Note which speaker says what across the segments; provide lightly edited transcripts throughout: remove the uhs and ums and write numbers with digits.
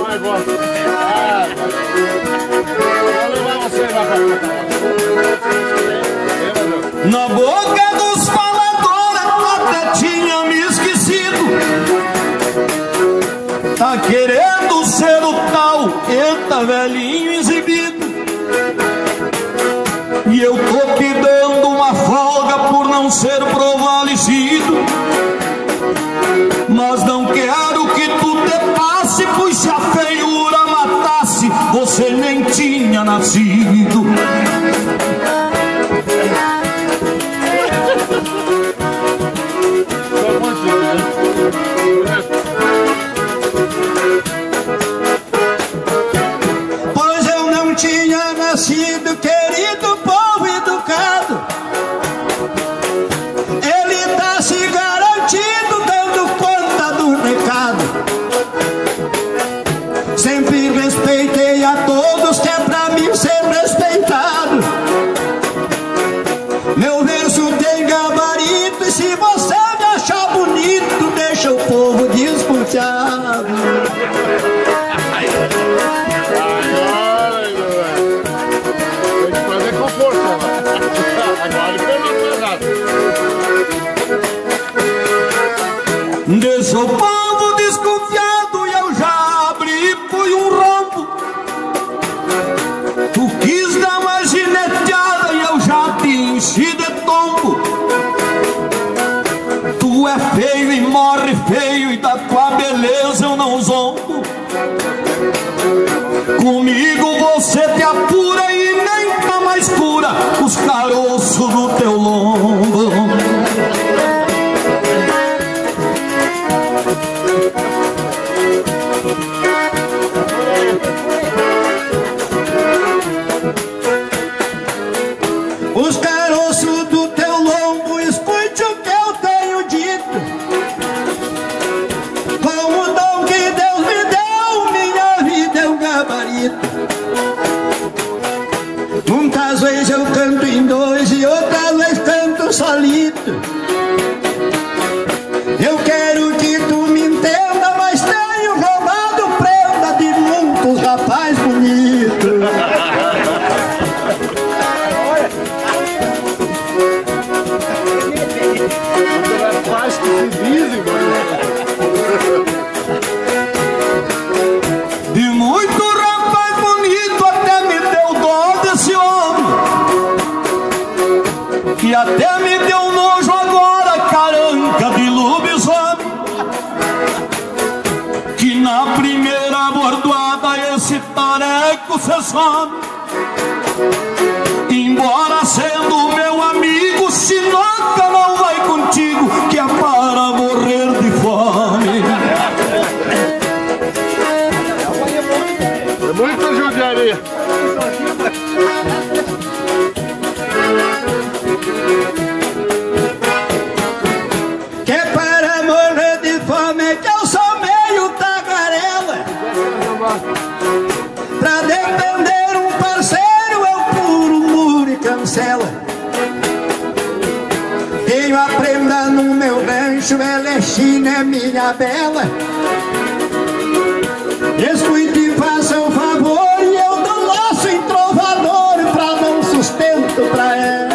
Speaker 1: negócio. Vou levar você lá pra cá.
Speaker 2: Na boca dos faladores até tinha me esquecido. Tá querendo ser o tal, eita velhinho exibido. E eu tô te dando uma folga por não ser provalecido. Mas não quero que tu te passe, pois se a feiura matasse, você nem tinha nascido.
Speaker 3: Pois eu não tinha nascido, querido povo educado. Ele tá se garantindo, dando conta do recado. Sempre respeitei a todos, que é pra mim ser respeitado. Meu verso tem gabarito, e se você me achar bonito, deixa o povo desconfiado.
Speaker 1: Tem que fazer com força lá. Agora ele perdeu pesado.
Speaker 2: Deixa o povo desconfiado e eu já abri, fui um rombo. Tu quis dar uma gineteada e eu já te enchi de tombo. Tu é feio e morre feio, e da tua beleza eu não zombo. Comigo você te apura e nem tá mais cura os caroços do teu lombo.
Speaker 3: Os caroços do teu lombo, escute o que eu tenho dito. Com o dom que Deus me deu, minha vida é um gabarito. Muitas vezes eu canto em dois e outras vezes canto solito. Eu quero que tu me entenda, mas tenho roubado prenda de muitos rapaz bonito.
Speaker 1: Faz que se dizem,
Speaker 2: De muito rapaz bonito até me deu dó desse homem, que até me deu nojo agora, caranca de lobisomem. Que na primeira bordoada esse tareco cê some. Embora sendo meu amigo, se nunca não vai contigo, que é para morrer de fome.
Speaker 1: é muita judiaria.
Speaker 3: Que é para morrer de fome, que eu sou meio tagarela. Pra defender um parceiro eu puro muro e cancela. Tenho a prenda no meu rancho, ela é China, é minha bela. Escute e faça um favor, e eu dou laço em trovador pra dar um sustento pra ela.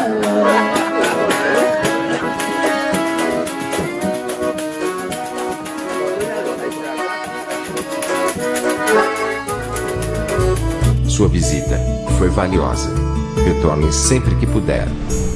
Speaker 4: Sua visita foi valiosa. Retorne sempre que puder.